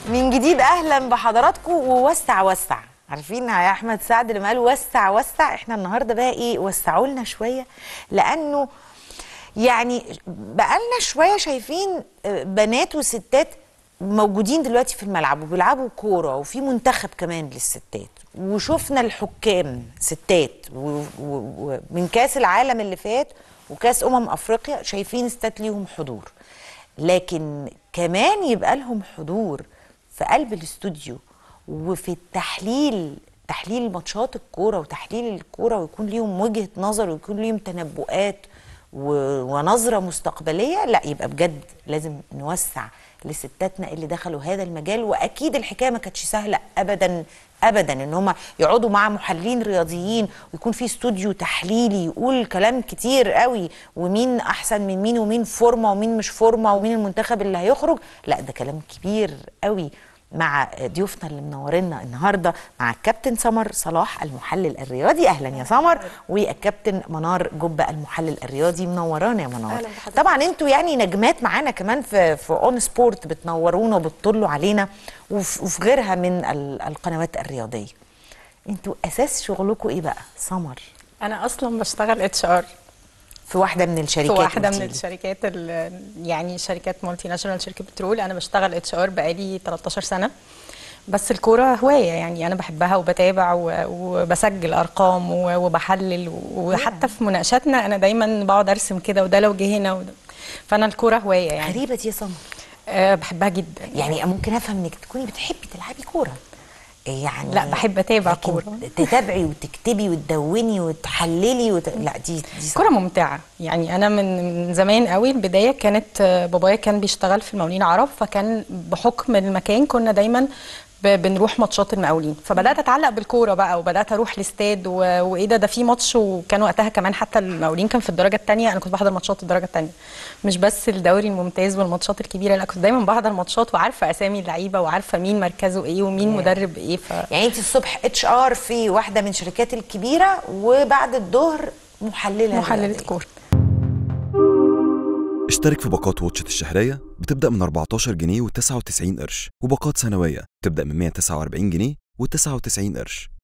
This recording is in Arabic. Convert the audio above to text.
من جديد اهلا بحضراتكم. ووسع وسع، عارفين يا احمد سعد لما قال وسع وسع؟ احنا النهارده بقى ايه، وسعوا لنا شويه، لانه يعني بقالنا شويه شايفين بنات وستات موجودين دلوقتي في الملعب وبيلعبوا كوره، وفي منتخب كمان للستات، وشفنا الحكام ستات ومن كاس العالم اللي فات وكاس افريقيا شايفين ستات ليهم حضور، لكن كمان يبقى لهم حضور في قلب الاستوديو وفي تحليل ماتشات الكوره وتحليل الكوره، ويكون ليهم وجهه نظر ويكون ليهم تنبؤات ونظره مستقبليه. لا، يبقى بجد لازم نوسع لستاتنا اللي دخلوا هذا المجال. واكيد الحكايه ما كانتش سهله ابدا ابدا ان هم يقعدوا مع محللين رياضيين ويكون في استوديو تحليلي يقول كلام كتير قوي، ومين احسن من مين ومين فورمه ومين مش فورمه ومين المنتخب اللي هيخرج. لا، ده كلام كبير قوي مع ضيوفنا اللي منورنا النهارده، مع الكابتن سمر صلاح المحلل الرياضي. اهلا يا سمر. والكابتن منار جبه المحلل الرياضي. منورانا يا منار. طبعا انتوا يعني نجمات معانا كمان في اون سبورت، بتنورونا وبتطلوا علينا وفي غيرها من القنوات الرياضيه. انتوا اساس شغلكم ايه بقى سمر؟ انا اصلا بشتغل اتش ار في واحده من الشركات. في واحده من الشركات يعني شركات مالتي ناشونال، شركه بترول. انا بشتغل اتش ار بقالي 13 سنه، بس الكوره هوايه يعني، انا بحبها وبتابع وبسجل ارقام وبحلل، وحتى في مناقشاتنا انا دايما بقعد ارسم كده، وده لو جه هنا فانا الكوره هوايه يعني. غريبه دي يا سمر. بحبها جدا يعني ممكن افهم انك تكوني بتحبي تلعبي كوره يعني. لا، بحب اتابع كوره. تتابعي وتكتبي وتدوني وتحللي لا، دي كوره ممتعه يعني. انا من زمان قوي، البدايه كانت بابايا كان بيشتغل في المقاولين العرب، فكان بحكم المكان كنا دايما بنروح ماتشات المقاولين، فبدات اتعلق بالكوره بقى، وبدات اروح الاستاد وايه ده في ماتش. وكان وقتها كمان حتى المقاولين كان في الدرجه الثانيه، انا كنت بحضر ماتشات الدرجه الثانيه، مش بس الدوري الممتاز والماتشات الكبيره، لا كنت دايما بحضر ماتشات وعارفه اسامي اللعيبه وعارفه مين مركزه ايه ومين مدرب ايه. يعني انت الصبح اتش ار في واحده من الشركات الكبيره، وبعد الظهر محلله كوره. اشترك في باقات واتشت الشهرية بتبدأ من 14 جنيه و99 قرش، وباقات سنوية بتبدأ من 149 جنيه و99 قرش.